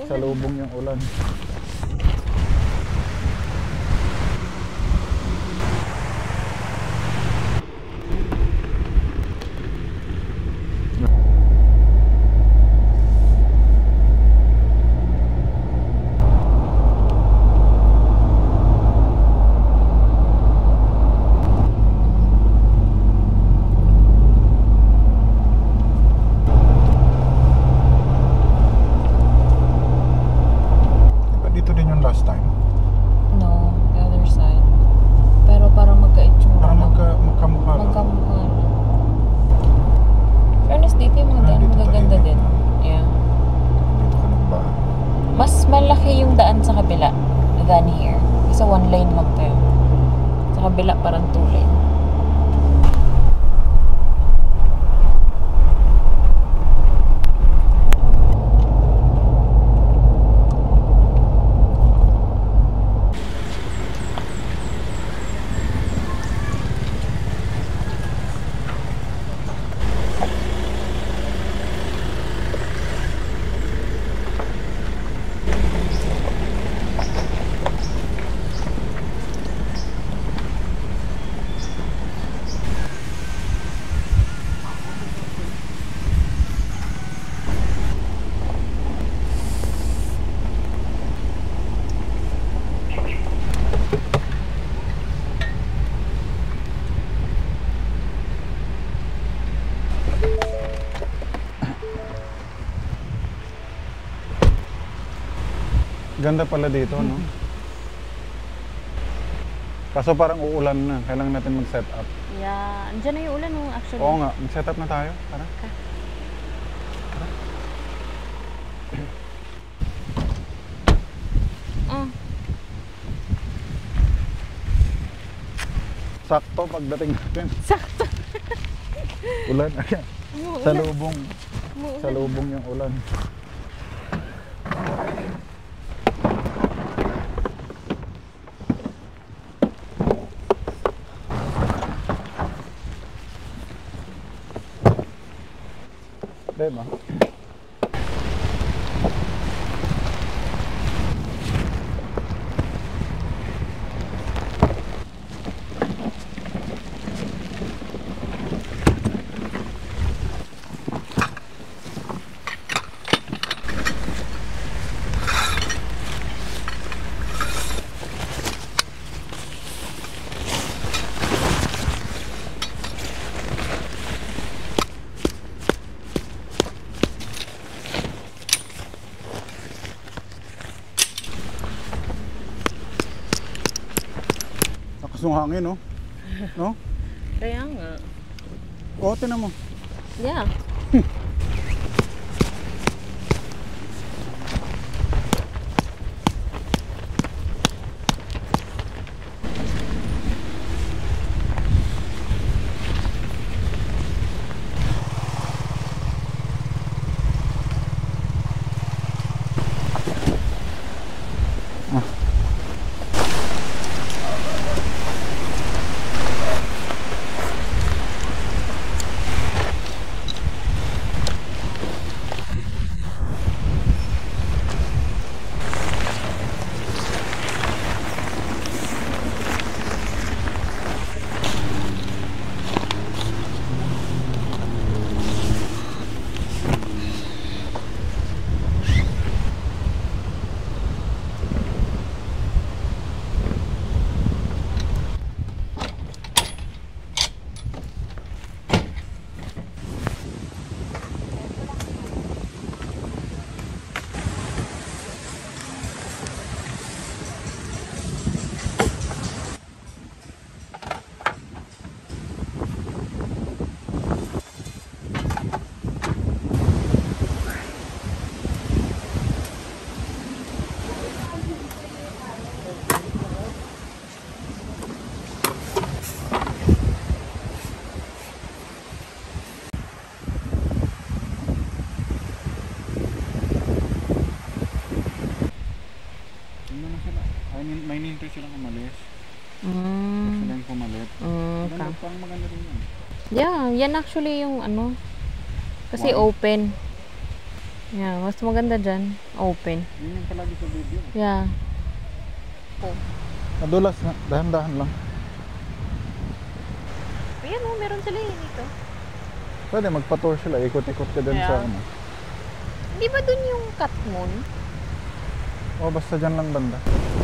Salubong yung ulan. Malaki yung daan sa kabila than here. Isa one lane lang tayo. Sa kabila parang two lane. Ganda pala dito, no? Kaso parang uulan na. Kailangan natin mag-set up. Yeah, andyan na yung ulan, no, actually. Oo nga, mag-set up na tayo. Tara. Okay. Sakto pagdating natin. Sakto. Ulan. Ayan. Salubong. Salubong yung ulan. Diba? Yung hangin, no? No? Kaya nga. Oo, tinan mo. Yeah. May nintay silang umalis. Mm. Sila yung pumalit. Okay. Parang maganda rin yan. Yeah, yan actually yung ano. Kasi Why? open. Yeah, mas maganda dyan. Open. Yun yung palagi sa video. Yeah. Madulas na, dahan-dahan lang. Ayan o, meron sila yun dito. Pwede magpa-tour sila, ikot-ikot ka din Yeah. sa ano. Di ba dun yung Katmon? O basta dyan lang banda.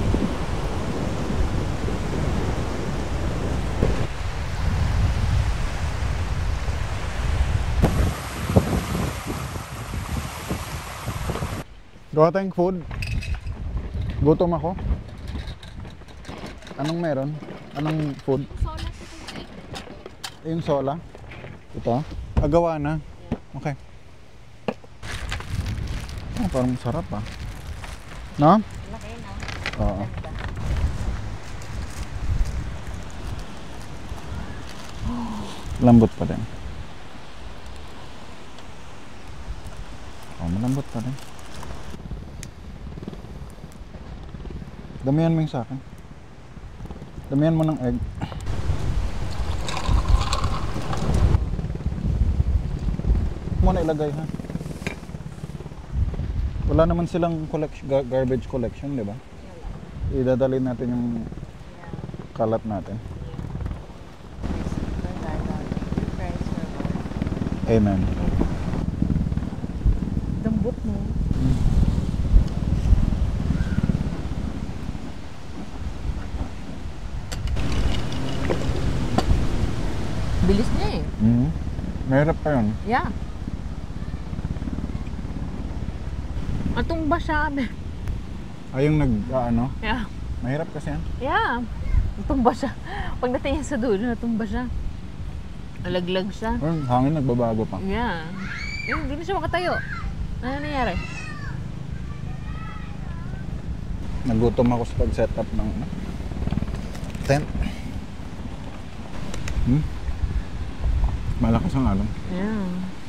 Gawa tayong food. Gutom ako. Anong meron? Anong food? Sola. Yung sola? Ito? Agawa na? Okay. Ah, parang sarap ah. No? Laki na. Oo. Lambot pa din. Oh, malambot pa din. Damihan mo yung sa akin. Damihan mo ng egg. Muna ilagay ha. Wala naman silang garbage collection, di ba? Idadalhin natin yung kalat natin. Amen. Dambot mo. Bilis niya eh. Mahirap pa yun. Yeah. Atong ba siya? Ay, yung ano? Yeah. Mahirap kasi yan. Yeah. Natumba siya. Pagdating niya sa dulo, natumba siya. Alaglag siya. Yung hangin nagbabago pa. Yeah. Hindi na siya makatayo. Ano nangyari? Nagutom ako sa pag-setup ng tent. Malakas ang alon. Yeah.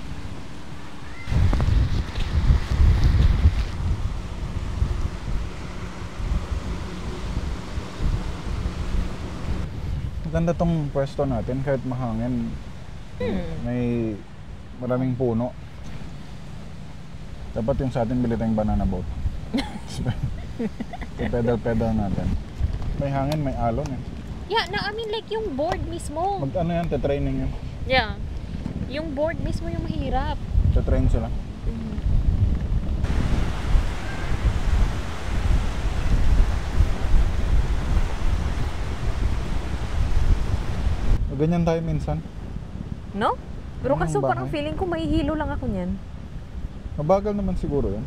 Maganda tong pwesto natin kahit mahangin. May maraming puno. Dapat yung sa atin bili tayong banana boat. So pedal natin. May hangin, may alon eh. Yeah, no, I mean like yung board mismo. Mag ano yan, te-training yun. Yeah. Yung board mismo yung mahirap. Te-train sila. Ganyan tayo minsan. No? Pero Anong kaso parang bahay? feeling ko mahihilo lang ako niyan. Mabagal naman siguro yan.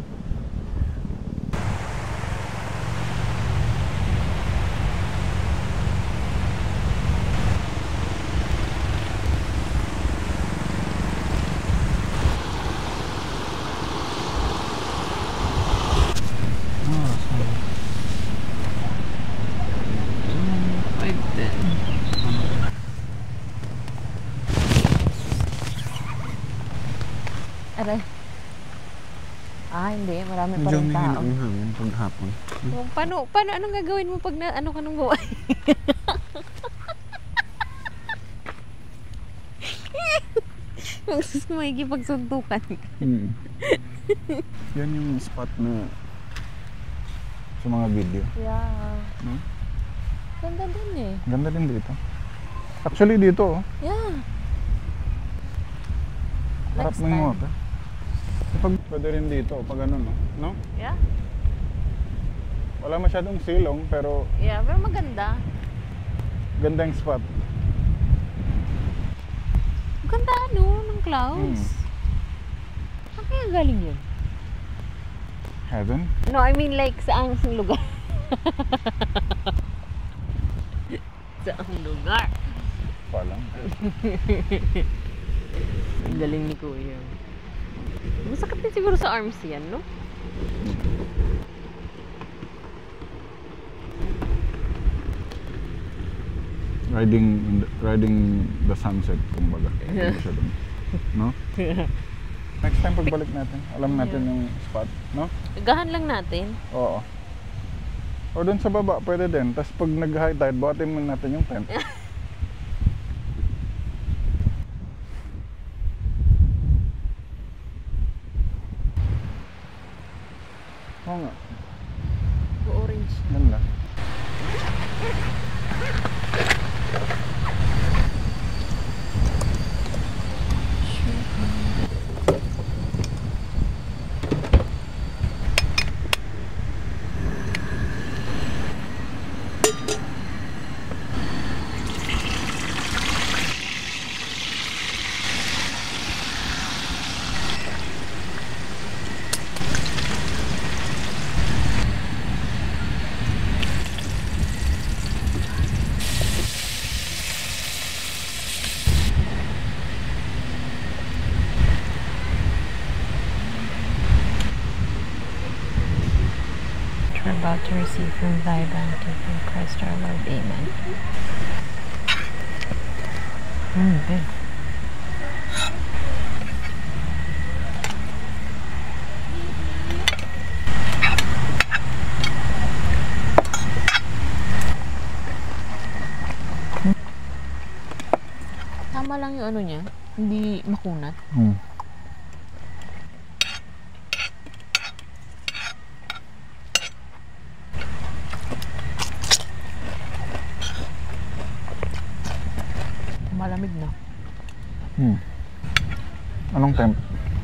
Aray. Ah, hindi. Marami pa Medyo rin may tao. hangin pag hapon. Oh, paano anong gagawin mo pag na, ano ka nung buhay? Yung sus ko makikipagsuntukan. Yan yung spot na sa mga video. Yeah. No? Ganda din eh. Ganda din dito. Actually dito, oh. Yeah. Harap Next mo yung time. water. Pag pwede rin dito, pag ano, no? Yeah? Wala masyadong silong, pero Yeah, pero maganda. gandang spot. Maganda ano, ng clouds. Saan kaya galing yun? Heaven? No, I mean like saan ang lugar? Saang lugar? Palang. Ang galing ni Kuya. Masakit din siguro sa arms yan, no? Riding the sunset, kumbaga. Hindi siya dun. No? Next time pagbalik natin, alam natin yung spot, no? Gahan lang natin. Oo. O dun sa baba, pwede din. Tapos pag nag-high tide, buhatin mo natin yung tent. Oo nga. Orange. Ganda. We're about to receive from thy bounty from Christ our Lord. Amen. Good. Tama lang yung ano niya, hindi makunat. Malamig na. Anong temp?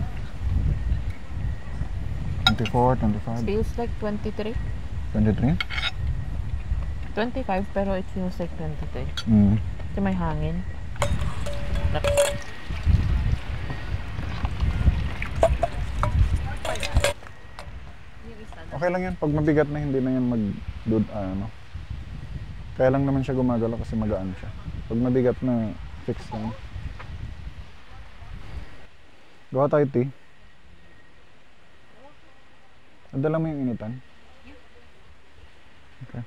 24, 25, Feels like 23. 23? 25 pero it feels like 23. Kasi may hangin. Okay lang yan. Pag mabigat na, hindi na yan Kaya lang naman siya gumagalaw kasi magaan siya. Pag mabigat na, fix lang. Gawa tayo tea. Nadala mo yung initan? Okay.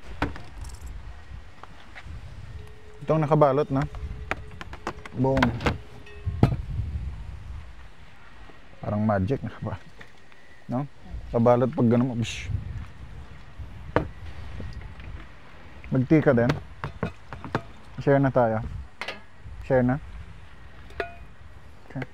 Itong nakabalot na. Boom. Parang magic nakabalot. No? Kabalot pag gano'n mo. Bish. Mag-tea ka din. Share na tayo. Share na. Okay.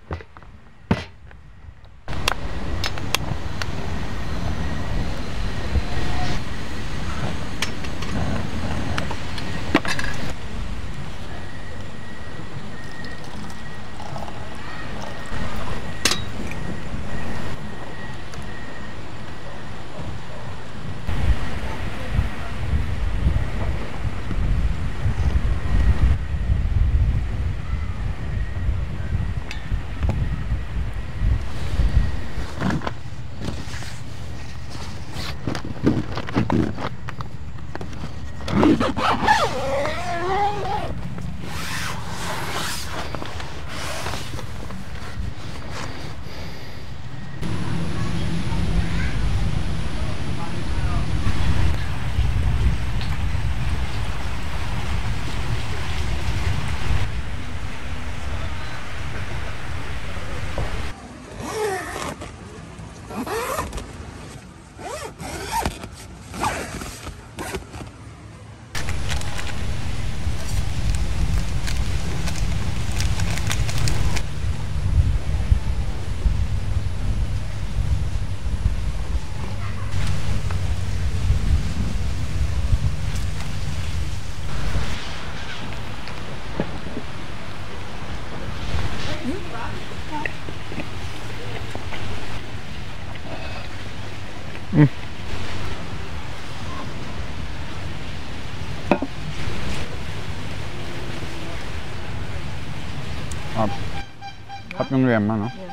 Hot yung lemon, no? Yeah.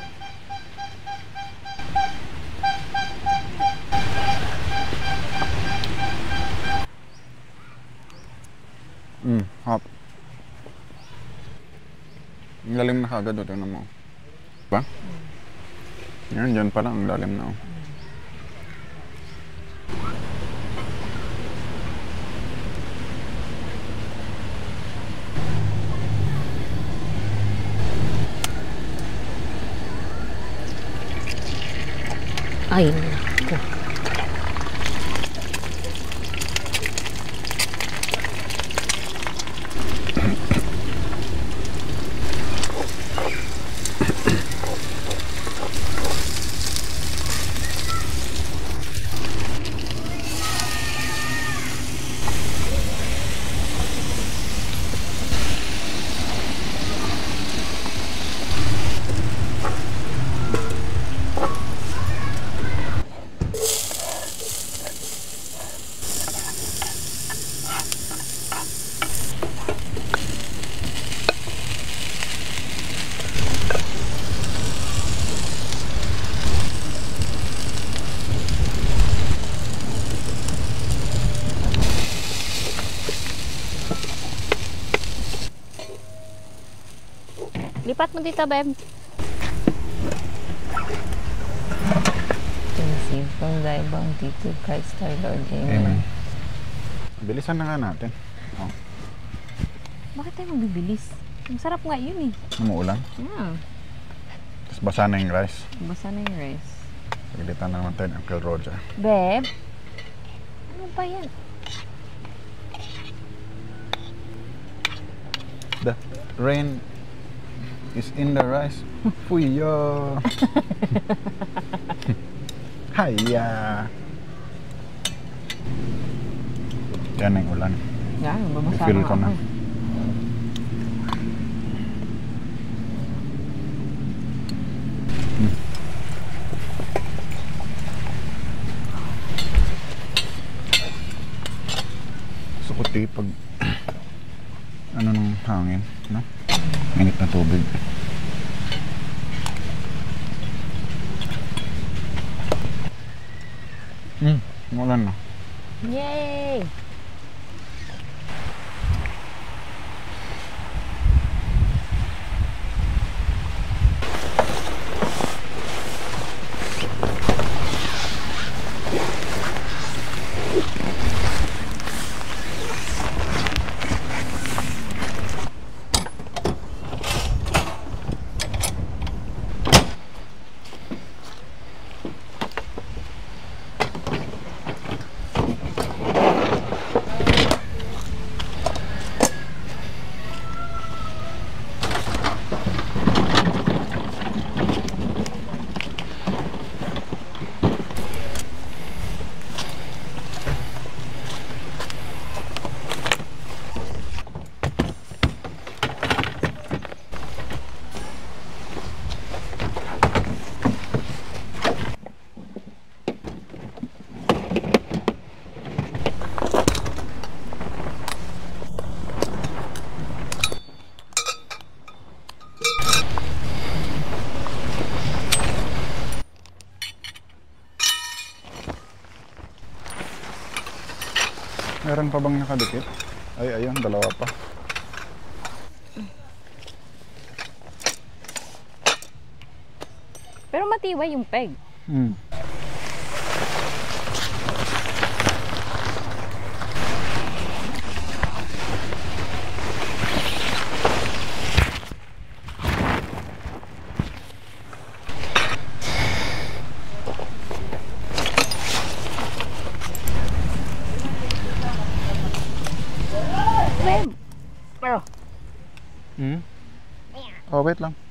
Hot. Ang lalim na kagad, tingnan mo. Diba? Yan, dyan pala, ang lalim na. Ay, naku. Lipat mo dito, babe. Receive from thy bounty to Christ our Lord. Amen. Bilisan na nga natin. Oh. Bakit tayo magbibilis? Ang sarap nga yun eh. Umuulan. Yeah. Tapos basa na yung rice. Basa na yung rice. Pagalitan na naman tayo ng Uncle Roger. Babe? Ano ba yan? The rain is in the rice. Fuyo! Hiya! Yan ang ulan. Yan, babasa I-feel na ko na. ako. Sukuti pag ano nung hangin, no? Init na tubig. Umulan na. Yay! Meron pa bang nakadikit? Ay, ayun, dalawa pa. Pero matibay yung peg. Babe! Pero, Oh, wait lang.